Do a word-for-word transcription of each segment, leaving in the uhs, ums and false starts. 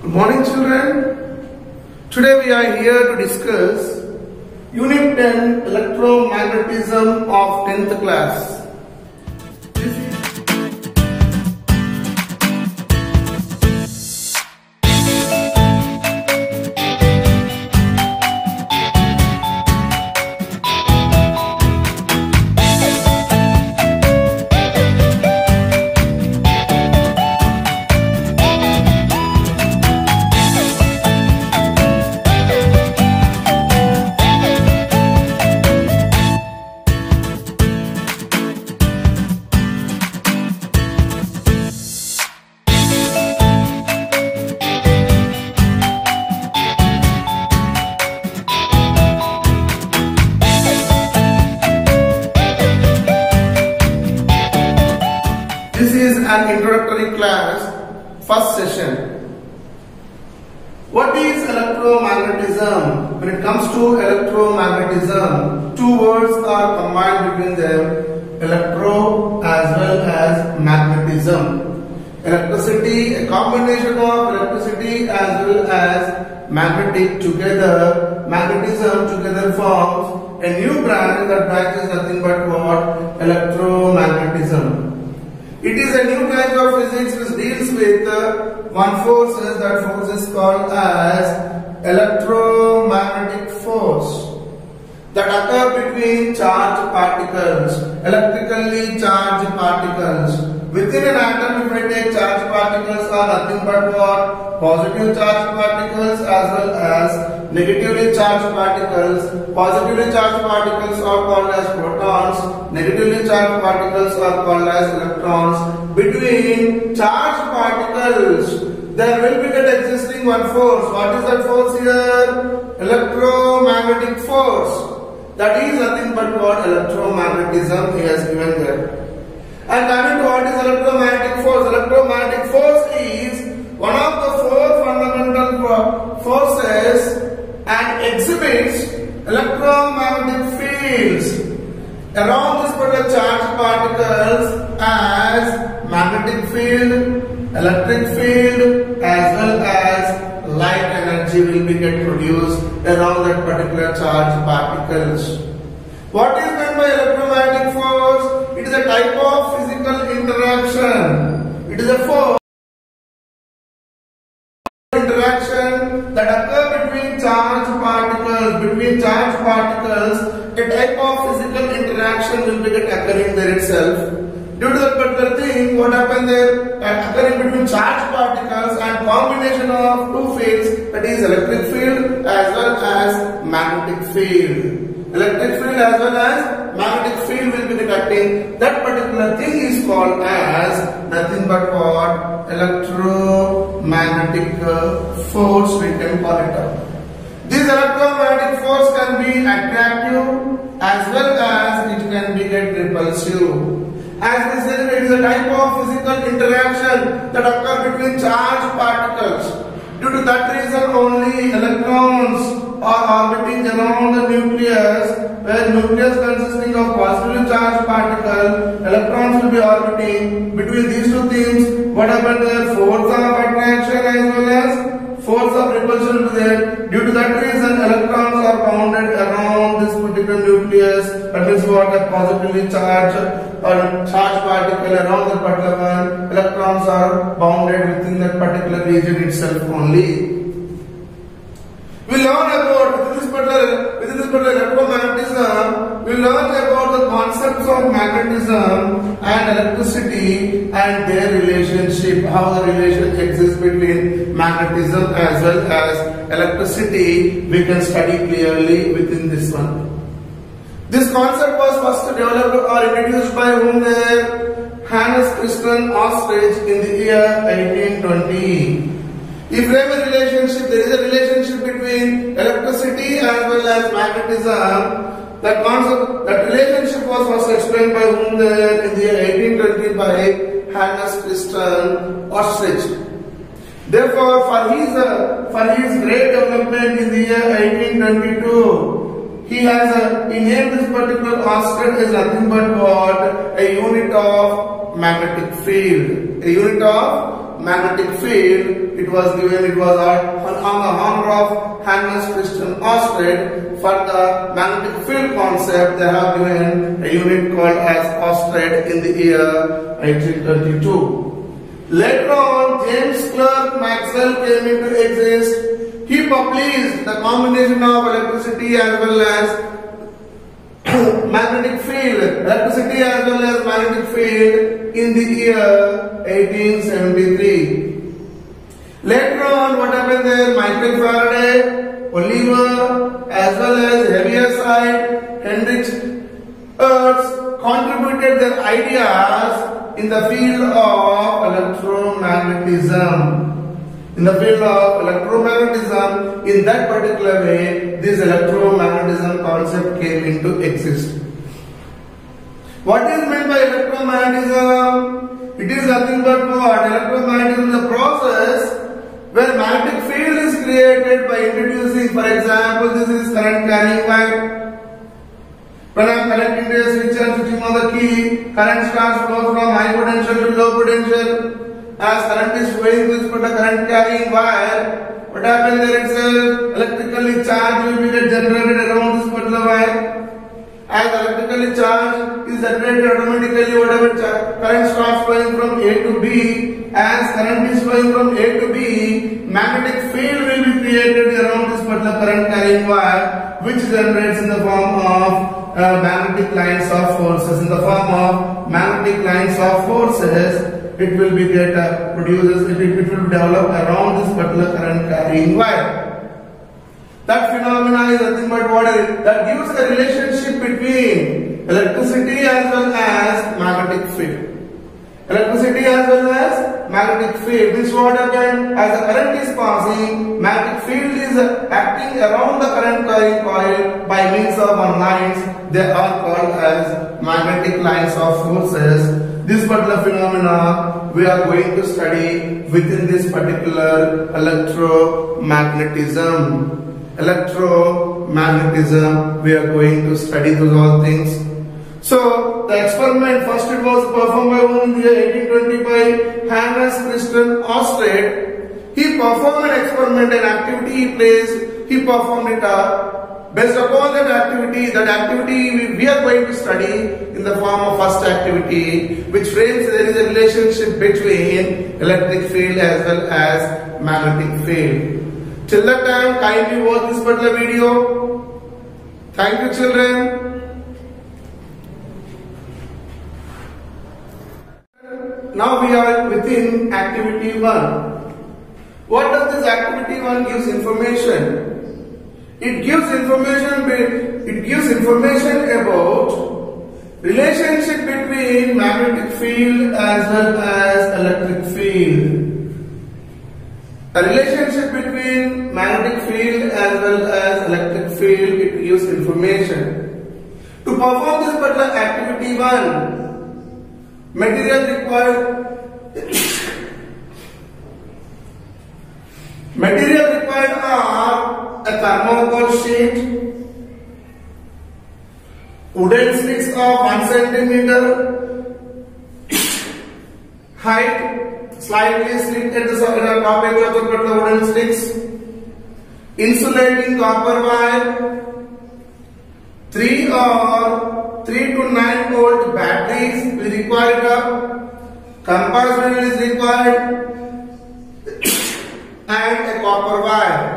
Good morning, children. Today we are here to discuss Unit ten Electromagnetism of tenth class. This is an introductory class, first session. What is electromagnetism? When it comes to electromagnetism, two words are combined between them, electro as well as magnetism. Electricity, a combination of electricity as well as magnetic together, magnetism together forms a new branch. That branch is nothing but what? Electromagnetism. It is a new branch of physics which deals with uh, one force. That force is called as electromagnetic force that occur between charged particles, electrically charged particles. Within an atom, if I take charged particles are nothing but what? Positive charged particles as well as negatively charged particles. Positively charged particles are called as protons. Negatively charged particles are called as electrons. Between charged particles, there will be that existing one force. What is that force here? Electromagnetic force. That is nothing but what? Electromagnetism he has given there. And coming to what is electromagnetic force? Electromagnetic force is one of the four fundamental forces and exhibits electromagnetic fields around this particular charged particles as magnetic field, electric field as well as light energy will be get produced around that particular charged particles. What is meant by electromagnetic force? It is a type of physical interaction. It is a force interaction that occur between charged particles. Between charged particles, a type of physical interaction will be occurring there itself. Due to that particular thing, what happened there? That occurring between charged particles and combination of two fields, that is electric field as well as magnetic field. Electric field as well as magnetic field will be detecting. That particular thing is called as nothing but what? Electromagnetic force, we can call it up. This electromagnetic force can be attractive as well as it can be get repulsive. As we said, it is a type of physical interaction that occurs between charged particles. Due to that reason only electrons are orbiting around the nucleus, where nucleus consisting of positively charged particle, electrons will be orbiting. Between these two things, what happened there? Force of attraction as well as force of repulsion will be there. Due to that reason, electrons are bounded around this particular nucleus. That means what? A positively charged or charged particle around that particular one. Electrons are bounded within that particular region itself only. We learn about within this particular within this particular electromagnetism. We learn about the concepts of magnetism and electricity and their relationship. How the relation exists between magnetism as well as electricity. We can study clearly within this one. This concept was first developed or introduced by whom there? Hannes Christian Oersted in the year eighteen twenty. If there is a relationship, there is a relationship between electricity as well as magnetism. That concept, that relationship was first explained by whom there in the year eighteen twenty by Hannes Christian Oersted. Therefore, for his uh, for his great development in the year eighteen twenty-two, he has a, he named this particular Oersted as nothing but what? A unit of magnetic field. A unit of magnetic field, it was given, it was on the honor of Hannes Christian Oersted. For the magnetic field concept, they have given a unit called as Oersted in the year eighteen twenty-two. Later on, James Clerk Maxwell came into exist. He published the combination of electricity as well as magnetic field, electricity as well as magnetic field in the year eighteen seventy-three. Later on, what happened there? Michael Faraday, Oliver, as well as Heaviside, Heinrich Hertz contributed their ideas in the field of electromagnetism. In the field of electromagnetism, in that particular way, this electromagnetism concept came into existence. What is meant by electromagnetism? It is nothing but what? Electromagnetism is a process where magnetic field is created by introducing, for example, this is current carrying wire. When I am connecting to a switch and switching on the key, current starts flow from high potential to low potential. As current is flowing through this particular current carrying wire, what happens there? It's a electrically charged will be generated around this particular wire. As electrically charged is generated automatically, whatever current starts flowing from A to B, as current is flowing from A to B, magnetic field will be created around this particular current carrying wire, which generates in the form of uh, magnetic lines of forces. In the form of magnetic lines of forces, it will be get uh, produces it, it will develop around this particular current carrying wire. That phenomena is nothing but what is, that gives a relationship between electricity as well as magnetic field. Electricity as well as magnetic field. This what happened as the current is passing, magnetic field is acting around the current carrying coil by means of one lines. They are called as magnetic lines of forces. This particular phenomena we are going to study within this particular electromagnetism. Electromagnetism, we are going to study those all things. So the experiment, first it was performed by whom in the year eighteen twenty by Hannes Christian Oersted. He performed an experiment, an activity he placed, he performed it up. Based upon that activity, that activity we, we are going to study in the form of first activity, which frames there is a relationship between electric field as well as magnetic field. Till that time, kindly watch this particular video. Thank you, children. Now we are within activity one. What does this activity one gives information? It gives information. It gives information about relationship between magnetic field as well as electric field. A relationship between magnetic field as well as electric field. It gives information. To perform this particular activity one, material required. Material required are a thermocol sheet, wooden sticks of one centimeter height, slightly slit at the top edge of the wooden sticks, insulating copper wire, three or three to nine volt batteries we require up, compass needle is required, and a copper wire.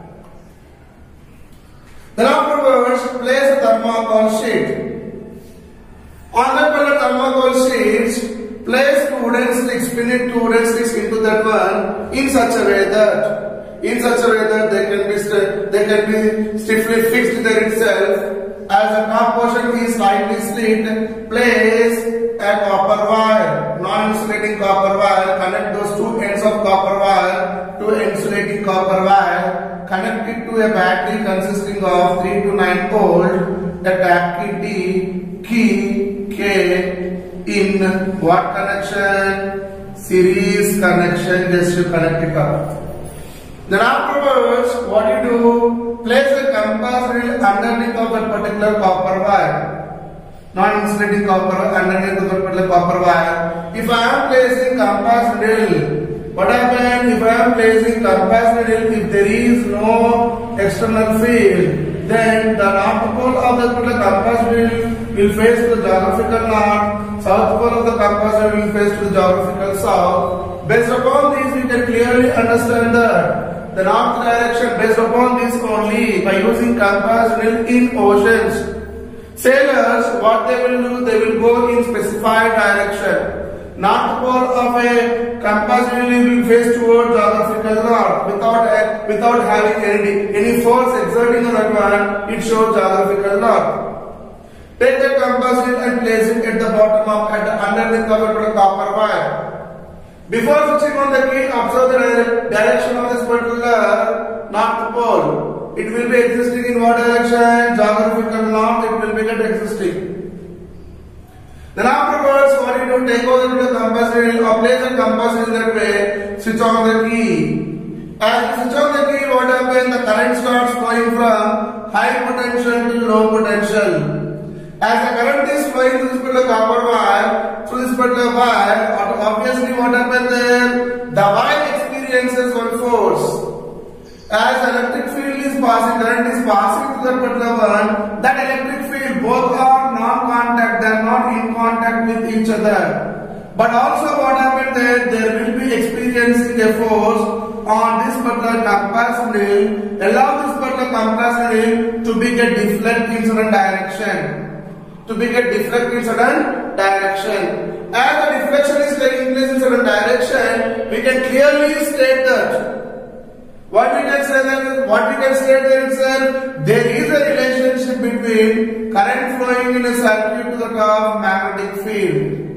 Then afterwards, place a thermocol sheet. On that particular thermocol sheet, place two wooden sticks, pin it two wooden sticks into that one in such a way that, in such a way that they can be they can be stiffly fixed there itself. As the top portion is slightly slit, place a copper wire, non-insulating copper wire. Connect those two ends of copper wire to insulating copper wire. Connect it to a battery consisting of three to nine volt. Attack T, key K in what connection? Series connection. Just to connect it up. Then afterwards, what you do? Place a compass needle underneath of that particular copper wire. Non-insulating copper underneath of that particular copper wire. If I am placing compass needle What happens if I am placing compass needle? If there is no external field, then the north pole of the compass needle will face to the geographical north, south pole of the compass needle will face to the geographical south. Based upon this, we can clearly understand that the north direction, based upon this only, by using compass needle in oceans, sailors, what they will do, they will go in specified direction. North pole of a compass needle will face towards geographical north without a, without having any any force exerting on that one. It shows geographical north. Take the compass needle and place it at the bottom of at the underneath of a copper wire. Before switching on the key, observe the direction of this particular north pole. It will be existing in what direction? Geographical north. It will be get existing. Then afterwards, what you do, take over the compass needle or place the compass in that way, switch on the key. As you switch on the key, what happens? The current starts flowing from high potential to low potential. As the current is flowing through this particular copper wire, through this particular wire, obviously what happens there? The wire experiences one force. As the electric field is passing, current is passing to that particular one, that electric field, both are non-contact, they are not in contact with each other. But also what happens there, there will be experiencing a force on this particular compass needle, allow this particular compass needle to be get deflect in certain direction. To be get deflect in certain direction. As the deflection is taking place in certain direction, we can clearly state that what we can say that what we can state there itself, there is a relationship between current flowing in a circuit to the curve magnetic field.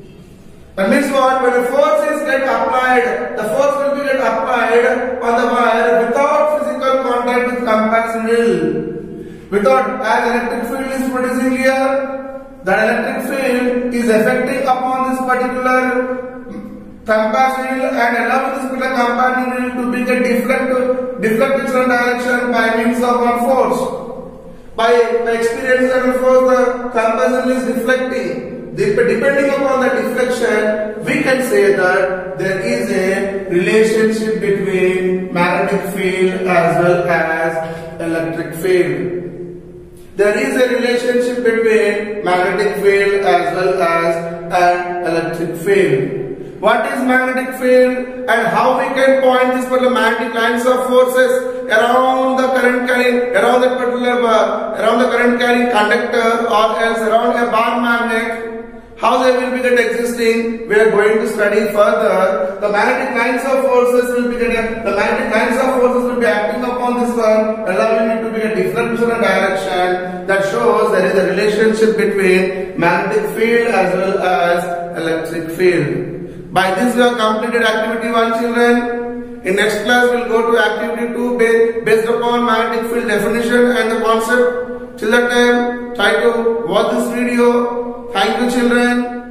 That means what? When a force is get applied, the force will be get applied on the wire without physical contact with compass needle. Without, as electric field is producing here, the electric field is affecting upon this particular compass needle and allow this particular compass needle to be get deflect deflect in certain direction by means of one force. By, by experiencing certain force, the compass needle is deflecting. Depending upon the deflection, we can say that there is a relationship between magnetic field as well as electric field. There is a relationship between magnetic field as well as an electric field. What is magnetic field and how we can point this particular magnetic lines of forces around the current carrying, around that particular bar, around the current carrying conductor or else around a bar magnet, how they will be get existing, we are going to study further. The magnetic lines of forces will be get, the magnetic lines of forces will be acting upon this one, allowing it to be a different direction. That shows there is a relationship between magnetic field as well as electric field. By this we have completed activity one, children. In next class we will go to activity two based upon magnetic field definition and the concept. Till that time, try to watch this video. Thank you, children.